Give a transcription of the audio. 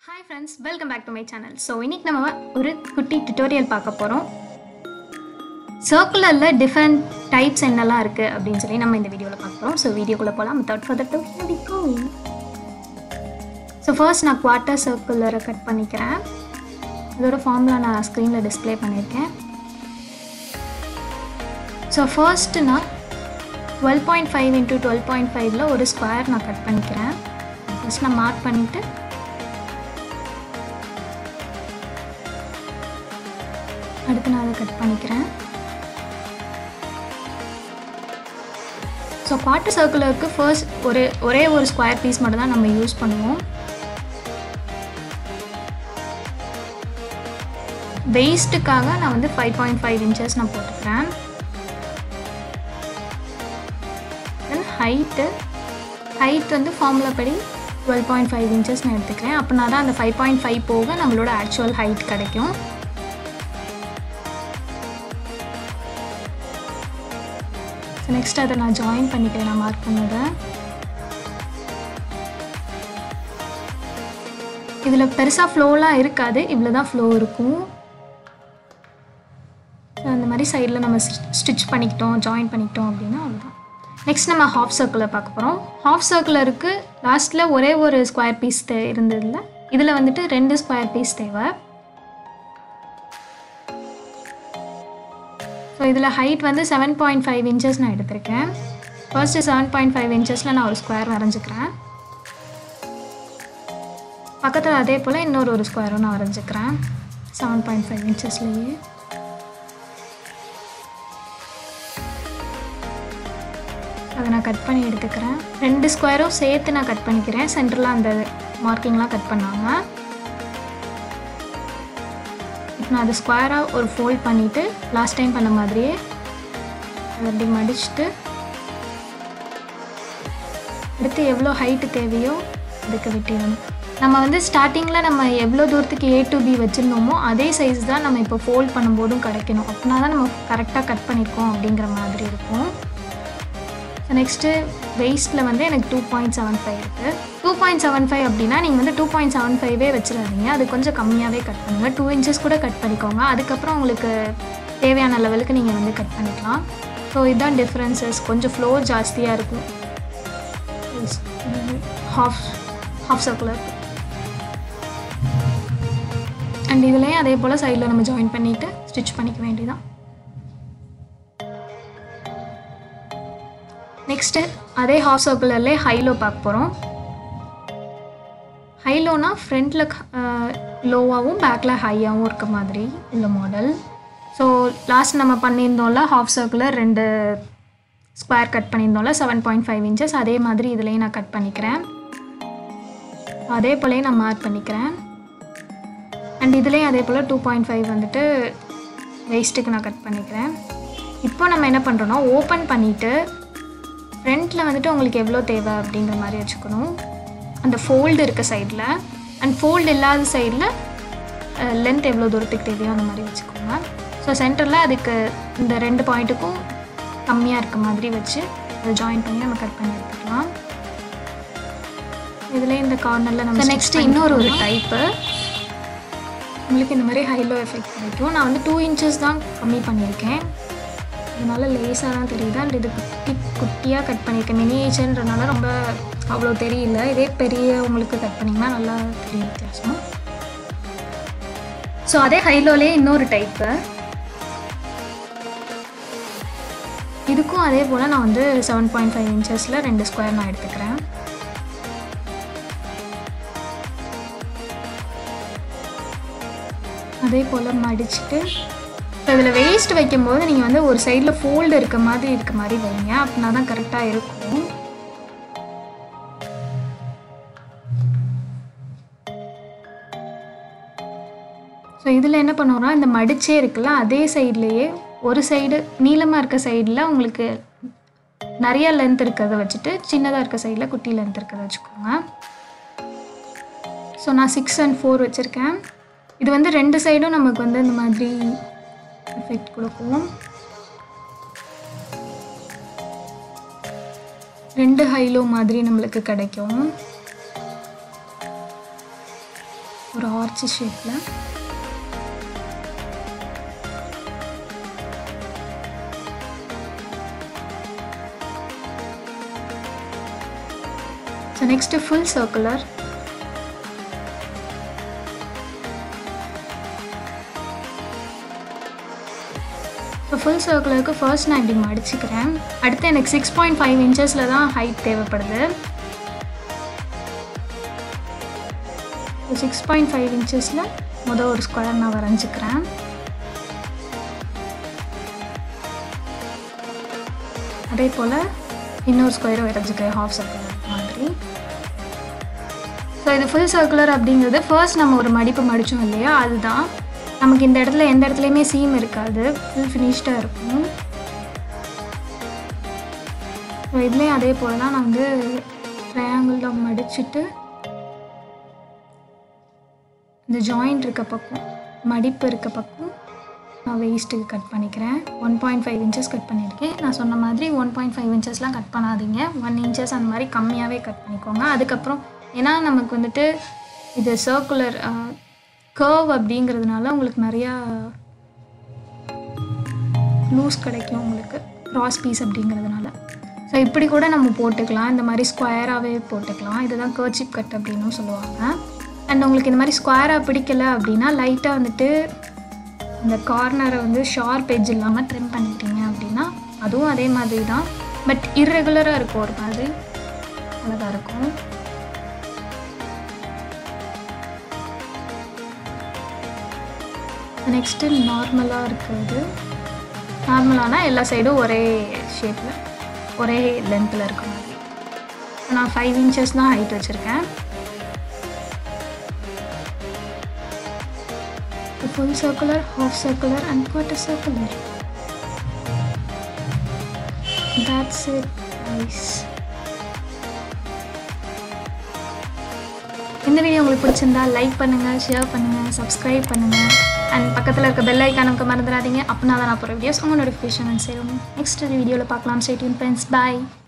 Hi friends, welcome back to my channel. So இன்னைக்கு நம்ம ஒரு குட்டி tutorial பார்க்க போறோம். Circularல different types என்னெல்லாம் இருக்கு அப்படினு சொல்லி நம்ம இந்த வீடியோல பார்க்க போறோம். So வீடியோக்குள்ள போலாம். Without further ado, here we go. So first நான் quarter circular கட் பண்ணிக்கிறேன். இதோட ஃபார்முலா நான் ஸ்கிரீன்ல டிஸ்ப்ளே பண்ணிருக்கேன். So first நான் 12.5 into 12.5ல ஒரு ஸ்கொயர் நான் கட் பண்ணிக்கிறேன். First நான் மார்க் பண்ணிட்டு அடுத்து நான் அதை கட் பண்ணிக்கிறேன். ஸோ குவார்ட்டர் சர்க்குலருக்கு ஃபர்ஸ்ட் ஒரே ஒரு ஸ்கொயர் பீஸ் மட்டும் தான் நம்ம யூஸ் பண்ணுவோம். வெயிஸ்ட்டுக்காக நான் வந்து 5.5 inches நான் போட்டுக்கிறேன். தென் ஹைட் வந்து ஃபார்முலா படி 12.5 inches நான் எடுத்துக்கிறேன். அப்படின்னா தான் அந்த 5.5 போக நம்மளோட ஆக்சுவல் ஹைட் கிடைக்கும். நெக்ஸ்ட் அதை நான் ஜாயின் பண்ணிக்கிறேன். நான் மார்க் பண்ணதை இதில் பெருசாக ஃப்ளோலாம் இருக்காது, இவ்வளோ தான் ஃப்ளோ இருக்கும். அந்த மாதிரி சைடில் நம்ம ஸ்டிச் பண்ணிக்கிட்டோம், ஜாயின் பண்ணிக்கிட்டோம் அப்படின்னா அவ்வளோதான். நெக்ஸ்ட் நம்ம ஹாஃப் சர்க்குலர் பார்க்க போகிறோம். ஹாஃப் சர்க்குலருக்கு லாஸ்ட்டில் ஒரே ஒரு ஸ்கொயர் பீஸ் இருந்ததில்ல, இதில் வந்துட்டு 2 ஸ்கொயர் பீஸ் தேவை. ஸோ இதில் ஹைட் வந்து 7.5 inches நான் எடுத்திருக்கேன். ஃபர்ஸ்ட்டு 7.5 inchesல நான் ஒரு ஸ்கொயர் வரைஞ்சிக்கிறேன். பக்கத்தில் அதே போல் இன்னொரு ஸ்கொயரும் நான் வரைஞ்சிக்கிறேன் 7.5 inchesலேயே. அதை நான் கட் பண்ணி எடுத்துக்கிறேன். 2 ஸ்கொயரும் சேர்த்து நான் கட் பண்ணிக்கிறேன், சென்டரில் அந்த மார்க்கிங்லாம் கட் பண்ணாமல். நான் அது ஸ்கொயராக ஒரு ஃபோல்ட் பண்ணிவிட்டு லாஸ்ட் டைம் பண்ண மாதிரியே அதை அப்படி மடிச்சுட்டு அடுத்து எவ்வளோ ஹைட்டு தேவையோ அதுக்கு வெட்டிடணும். நம்ம வந்து ஸ்டார்டிங்கில் நம்ம எவ்வளோ தூரத்துக்கு A to B வச்சுருந்தோமோ அதே சைஸ் தான் நம்ம இப்போ ஃபோல்ட் பண்ணும்போதும் கிடைக்கணும். அப்படின்னா தான் நம்ம கரெக்டாக கட் பண்ணியிருக்கோம் அப்படிங்கிற மாதிரி இருக்கும். ஸோ நெக்ஸ்ட்டு வெயிஸ்ட்டில் வந்து எனக்கு 2.75 இருக்குது. 2.75 அப்படின்னா நீங்கள் வந்து 2.75 வச்சிடாதீங்க, அது கொஞ்சம் கம்மியாகவே கட் பண்ணுங்கள். 2 inches கூட கட் பண்ணிக்கோங்க. அதுக்கப்புறம் உங்களுக்கு தேவையான லெவலுக்கு நீங்கள் வந்து கட் பண்ணிக்கலாம். ஸோ இதுதான் டிஃப்ரென்சஸ். கொஞ்சம் ஃப்ளோ ஜாஸ்தியாக இருக்கும் ஹாஃப் சர்க்குலர். அண்ட் இதுலேயும் அதே போல் சைடில் நம்ம ஜாயின் பண்ணிவிட்டு ஸ்டிச் பண்ணிக்க வேண்டியதான். நெக்ஸ்ட்டு அதே ஹாஃப் சர்க்குலர்லேயே ஹைலோ பார்க்க போகிறோம். ஹைலோனா ஃப்ரண்ட்டில் லோவாகவும் பேக்கில் ஹையாகவும் இருக்க மாதிரி உள்ள மாடல். ஸோ லாஸ்ட் நம்ம பண்ணியிருந்தோம்ல ஹாஃப் சர்க்குலர் 2 ஸ்கொயர் கட் பண்ணியிருந்தோம்ல 7.5 inches, அதே மாதிரி இதுலேயும் நான் கட் பண்ணிக்கிறேன். அதே போலேயே நான் மார்க் பண்ணிக்கிறேன். அண்ட் இதுலேயும் அதே போல் 2.5 வந்துட்டு வெயிஸ்ட்டுக்கு நான் கட் பண்ணிக்கிறேன். இப்போ நம்ம என்ன பண்ணுறோன்னா ஓப்பன் பண்ணிவிட்டு ஃப்ரண்ட்டில் வந்துட்டு உங்களுக்கு எவ்வளோ தேவை அப்படிங்கிற மாதிரி வச்சுக்கணும். அந்த ஃபோல்டு இருக்க சைடில் அண்ட் ஃபோல்டு இல்லாத சைடில் லென்த் எவ்வளோ தூரத்துக்கு தேவையோ அந்த மாதிரி வச்சுக்கோங்க. ஸோ சென்டரில் அதுக்கு இந்த 2 பாயிண்ட்டுக்கும் கம்மியாக இருக்க மாதிரி வச்சு அதை ஜாயின் பண்ணி நம்ம கட் பண்ணி எடுத்துக்கலாம். இதில் இந்த கார்னரில் நம்ம நெக்ஸ்ட்டு இன்னொரு டைப்பு உங்களுக்கு இந்த மாதிரி ஹைலோ எஃபெக்ட் கிடைக்கும். நான் வந்து 2 inches தான் கம்மி பண்ணியிருக்கேன், அதனால லேஸாக தான் தெரியுது. அண்ட் இது குட்டியாக கட் பண்ணியிருக்கேன். மினியேச்சர்ன்றனால ரொம்ப அவ்வளோ தெரியல. இதே பெரிய உங்களுக்கு கட் பண்ணிங்கன்னா நல்லா தெரியும் வித்தியாசம். ஸோ அதே ஹைலோலே இன்னொரு டைப்பு, இதுக்கும் அதே போல் நான் வந்து 7.5 inchesல 2 ஸ்கொயர் நான் எடுத்துக்கிறேன். அதே போல் மடிச்சுட்டு இப்போ இதில் வேஸ்ட் வைக்கும்போது நீங்கள் வந்து ஒரு சைடில் ஃபோல்டு இருக்க மாதிரி வைங்க, அப்படின்னா தான் கரெக்டாக இருக்கும். ஸோ இதில் என்ன பண்ணுவோம்னா இந்த மடிச்சே இருக்குல்ல அதே சைட்லேயே ஒரு சைடு நீளமாக இருக்க சைடில் உங்களுக்கு நிறைய லென்த் இருக்கிறத வச்சுட்டு சின்னதாக இருக்க சைடில் குட்டி லென்த் இருக்கிறத வச்சுக்கோங்க. ஸோ நான் 6 and 4 வச்சுருக்கேன். இது வந்து 2 சைடும் நமக்கு வந்து இந்த மாதிரி எஃபெக்ட் கொடுக்கும். 2 ஹைலோ மாதிரி நம்மளுக்கு கிடைக்கும். ஒரு ஆர்ச் ஷேப்பில். So next full circular. So full சர்க்குலருக்கு ஃபர்ஸ்ட் நான் இப்படி மடிச்சுக்கிறேன். அடுத்து எனக்கு 6.5 இன்ச்சஸில் தான் ஹைட் தேவைப்படுது. 6.5 இன்ச்சஸில் ஒரு ஸ்கொயர் நான் வரைஞ்சிக்கிறேன். அதே போல் இன்னொரு ஸ்கொயரை வரைஞ்சிக்கிறேன் ஹாஃப் சர்க்குலர் மாதிரி. ஸோ இது ஃபுல் சர்க்குலர் அப்படிங்கிறது ஃபர்ஸ்ட் நம்ம ஒரு மடிப்பு மடித்தோம் இல்லையா, அதுதான். நமக்கு இந்த இடத்துல எந்த இடத்துலையுமே சீம் இருக்காது, ஃபுல் ஃபினிஷ்டாக இருக்கும். ஸோ இதுலேயும் அதே போல் தான் நான் வந்து ட்ரையாங்கிளில் மடிச்சுட்டு இந்த ஜாயிண்ட் இருக்க பக்கம், மடிப்பு இருக்க பக்கம் நான் வேஸ்ட்டுக்கு கட் பண்ணிக்கிறேன். 1.5 இன்ச்சஸ் கட் பண்ணியிருக்கேன். நான் சொன்ன மாதிரி 1.5 இன்ச்சஸ்லாம் கட் பண்ணாதீங்க, 1 இன்ச்சஸ் அந்த மாதிரி கம்மியாகவே கட் பண்ணிக்கோங்க. அதுக்கப்புறம் ஏன்னா நமக்கு வந்துட்டு இது சர்க்குலர் கர்வ் அப்படிங்கிறதுனால உங்களுக்கு நிறையா லூஸ் கிடைக்கும், உங்களுக்கு க்ராஸ் பீஸ் அப்படிங்கிறதுனால. ஸோ இப்படி கூட நம்ம போட்டுக்கலாம், இந்த மாதிரி ஸ்கொயராகவே போட்டுக்கலாம். இதுதான் கர்ச்சிப் கட் அப்படின்னு சொல்லுவாங்க. அண்ட் உங்களுக்கு இந்த மாதிரி ஸ்கொயராக பிடிக்கலை அப்படின்னா லைட்டாக வந்துட்டு இந்த கார்னரை வந்து ஷார்ப் எட்ஜ் இல்லாமல் ட்ரிம் பண்ணிட்டீங்க அப்படின்னா அதுவும் அதே மாதிரி தான், பட் இர்ரெகுலராக இருக்கும், ஒரு மாதிரி அழகாக இருக்கும். நெக்ஸ்ட்டு நார்மலாக இருக்கிறது. நார்மலானால் எல்லா சைடும் ஒரே ஷேப்பில் ஒரே லென்த்தில் இருக்க மாதிரி. நான் 5 இன்ச்சஸ் தான் ஹைட் வச்சுருக்கேன். Full circular, half circular and quarter circular. That's it guys. இந்த வீடியோ உங்களுக்கு பிடிச்சிருந்தா லைக் பண்ணுங்கள், ஷேர் பண்ணுங்கள், சப்ஸ்கிரைப் பண்ணுங்கள் அண்ட் பக்கத்தில் இருக்க பெல் ஐக்கானுக்கு மறந்துடாதீங்க. அப்படின்னா தான் நான் போகிற வீடியோஸ் உங்கள் நோட்டிஃபிகேஷன் சேரும். நெக்ஸ்ட் வீடியோவில் பார்க்கலாம். Stay tune friends. பாய்.